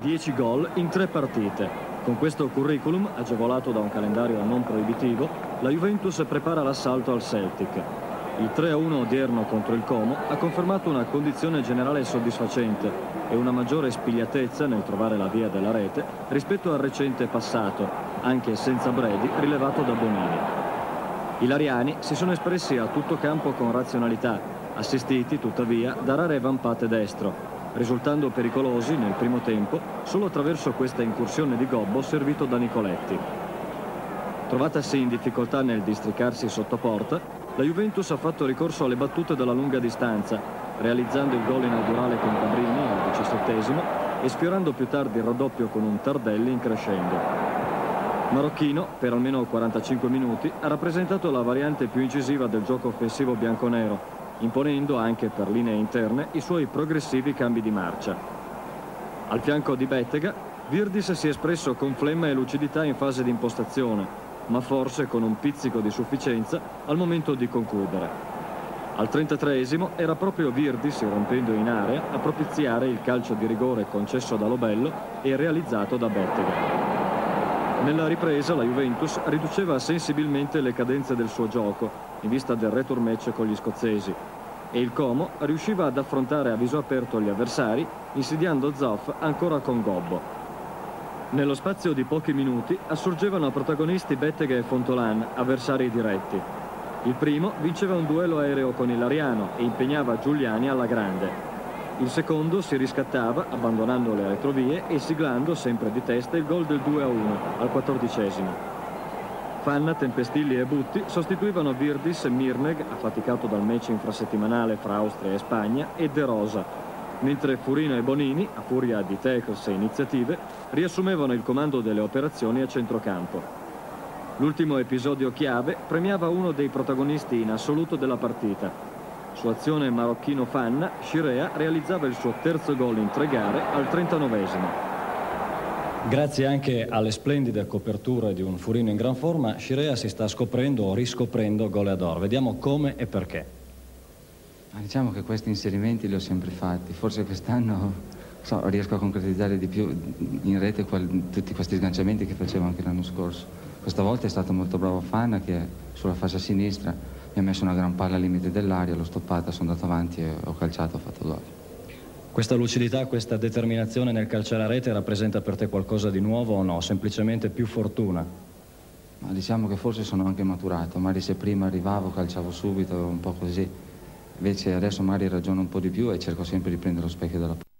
10 gol in 3 partite. Con questo curriculum, agevolato da un calendario non proibitivo, la Juventus prepara l'assalto al Celtic. Il 3-1 odierno contro il Como ha confermato una condizione generale soddisfacente e una maggiore spigliatezza nel trovare la via della rete rispetto al recente passato, anche senza Brady, rilevato da Bonini. I lariani si sono espressi a tutto campo con razionalità, assistiti tuttavia da rare vampate destro, risultando pericolosi nel primo tempo solo attraverso questa incursione di gobbo servito da Nicoletti. Trovatasi in difficoltà nel districarsi sotto porta, la Juventus ha fatto ricorso alle battute dalla lunga distanza, realizzando il gol inaugurale con Cabrini al 17° e sfiorando più tardi il raddoppio con un Tardelli in crescendo. Marocchino, per almeno 45 minuti, ha rappresentato la variante più incisiva del gioco offensivo bianconero, imponendo anche per linee interne i suoi progressivi cambi di marcia. Al fianco di Bettega, Virdis si è espresso con flemma e lucidità in fase di impostazione, ma forse con un pizzico di sufficienza al momento di concludere. Al 33° era proprio Virdis, rompendo in area, a propiziare il calcio di rigore concesso da Lobello e realizzato da Bettega. Nella ripresa la Juventus riduceva sensibilmente le cadenze del suo gioco in vista del retur match con gli scozzesi e il Como riusciva ad affrontare a viso aperto gli avversari insidiando Zoff ancora con gobbo. Nello spazio di pochi minuti assurgevano protagonisti Bettega e Fontolan, avversari diretti. Il primo vinceva un duello aereo con il Lariano e impegnava Giuliani alla grande. Il secondo si riscattava abbandonando le retrovie e siglando sempre di testa il gol del 2-1 al 14°. Fanna, Tempestilli e Butti sostituivano Virdis, Mirneg, affaticato dal match infrasettimanale fra Austria e Spagna, e De Rosa, mentre Furino e Bonini, a furia di tackles e iniziative, riassumevano il comando delle operazioni a centrocampo. L'ultimo episodio chiave premiava uno dei protagonisti in assoluto della partita. Su azione marocchino Fanna, Scirea realizzava il suo terzo gol in 3 gare al 39°. Grazie anche alle splendide coperture di un Furino in gran forma, Scirea si sta scoprendo o riscoprendo goleador. Vediamo come e perché. Diciamo che questi inserimenti li ho sempre fatti, forse quest'anno riesco a concretizzare di più in rete tutti questi sganciamenti che facevo anche l'anno scorso. Questa volta è stato molto bravo Fanna che sulla fascia sinistra mi ha messo una gran palla al limite dell'aria, l'ho stoppata, sono andato avanti e ho calciato, ho fatto gol. Questa lucidità, questa determinazione nel calciare a rete rappresenta per te qualcosa di nuovo o no? Semplicemente più fortuna? Ma diciamo che forse sono anche maturato, magari se prima arrivavo calciavo subito, un po' così, invece adesso magari ragiono un po' di più e cerco sempre di prendere lo specchio della